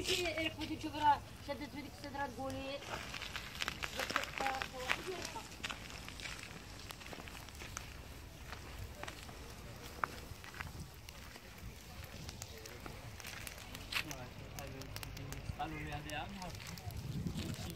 تمشي خوتي تشوف راه شدت في ديك الصدره تقولي قالوا لي هذه عام